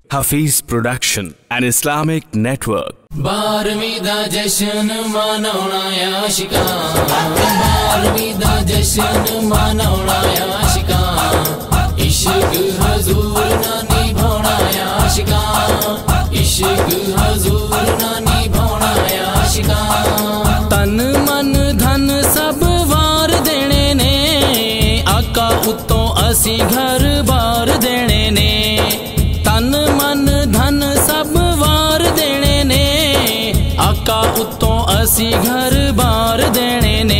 Hafiz Production, an Islamic network. 12वीं दा जश्न मनाउणा आशिकां, 12वीं दा जश्न मनाउणा आशिकां, इश्क हजूर ना निभाउणा आशिकां, इश्क हजूर ना निभाउणा आशिकां। तन मन धन सब वार देने ने, आका उत्तों असी घर बार देने ने। तन मन धन सब वार देने ने, आका उत्तों असी घर बार देने ने।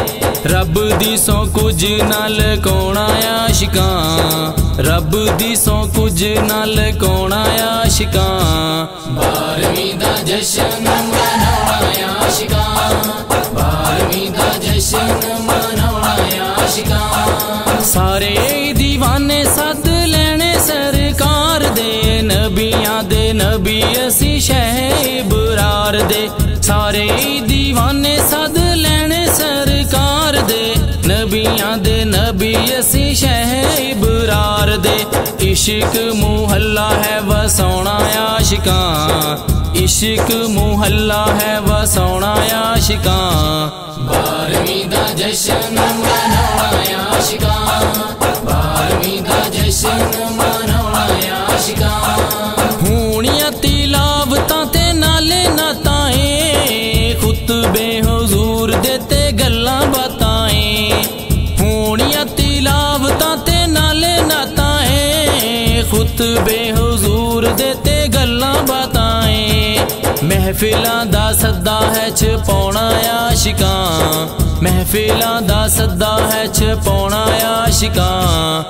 रब दी सौ कुछ नाल कोण आशिकां, रब दी सौ कुछ नाल कोण आशिकां। 12वीं दा जश्न मनाउणा आशिकां, 12वीं दा जश्न मनाउणा आशिकां। सारे दीवाने सद लेने सरकार दे, नबियां दे नबी असी शह बुरार दे। सारे दीवाने सद लेने सरकार दे, नबियां दे नबी असी शह बुरार दे। इश्क मुहल्ला है वसौना आशिकां, इश्क मुहल्ला है वसौना आशिकां। 12वीं दा जश्न मनाउणा आशिकां, 12वीं दा जश्न मनाउणा आशिकां। हुणियां तिलावतां ते नाले नाताएं, खुतबे हुजूर दे ते गल्लां बाताएं। हुणियां तिलावतां ते नाले नाताएं, खुतबे हुजूर दे ते गल्लां बाताएं। महफिलां दा सद्दा है छपाउणा आशिकां, महफिलां दा सद्दा है छपाउणा आशिकां।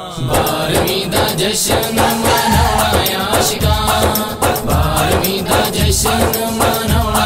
12वीं दा जश्न मनाउणा आशिकां, 12वीं दा जश्न मनाउणा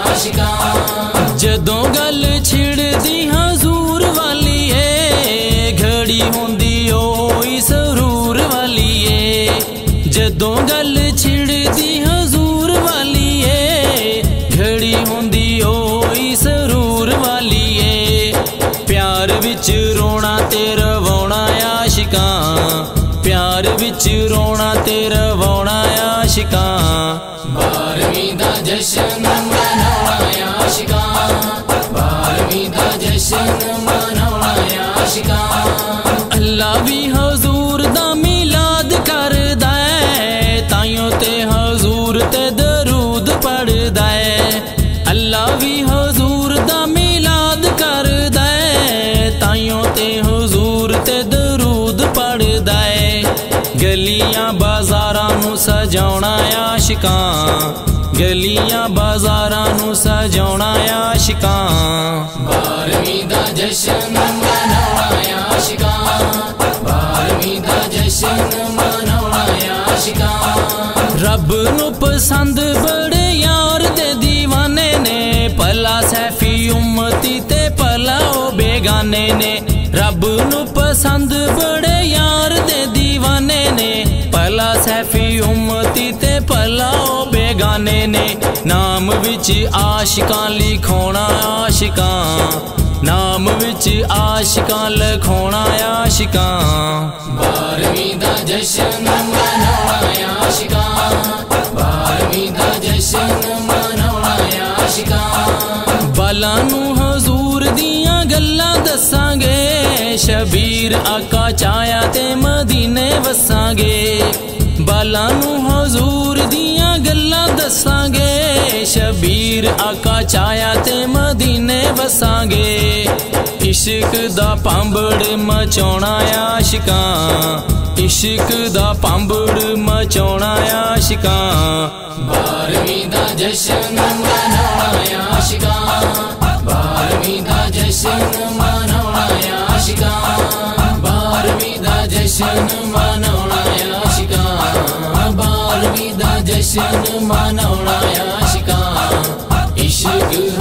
आशिकां। जदों गल छिड़दी हजूर वाली है, घड़ी होंदी ओही सरूर वाली है। जदों गल छिड़दी हजूर वाली है, घड़ी होंदी ओही सरूर वाली है। प्यार विच रोना ते रवाउणा आशिकां, प्यार विच रोना ते रवाउणा आशिकां। 12वीं दा जश्न मनाउणा आशिकां, 12वीं दा जश्न मनाउणा आशिकां। अल्लाह भी हजूर दा मिलाद करदा है, ताइयों ते हजूर ते दरूद पढ़दा है। अल्लाह भी हजूर दा मिलाद करदा है, ताइयों ते हजूर ते दरूद पढ़दा है। गलियां बाजारां नू सजाउणा आशिकां, गलियां बाजारां नू सजाउणा आशिकां। 12वीं दा जश्न मनाउणा आशिकां, 12वीं दा जश्न मनाउणा आशिकां। रब नू पसंद बड़े यार दे दीवाने ने, भला सैफी उम्मती ते भला ओ बेगाने ने। रब नू पसंद बड़े यार दे दीवाने ने, भला सैफी उम्मती ते भला ओ बेगाने ने। नाम विच आशिकां लिखोना आशिकां, नाम विच आशिकां लिखोना आशिकां। 12वीं दा जश्न मनाउणा आशिकां, 12वीं दा जश्न मनाउणा आशिकां। बालां नू हजूर दियां गल्लां दसांगे, शबीर आका चाया ते मदीने वसांगे। बालां नू हजूर दियां गल्लां दसांगे, शबीर आका चाया ते मदीने वसांगे। इश्क दा पांबड़ मचाउणा आशिकां, इश्क दा पांबड़ मचाउणा आशिकां। 12वीं दा जश्न मनाउणा आशिकां, 12वीं दा जश्न मनाउणा आशिकां। 12वीं दा जश्न मनाउणा आशिकां, 12वीं दा जश्न मनाउणा आशिकां। इश्क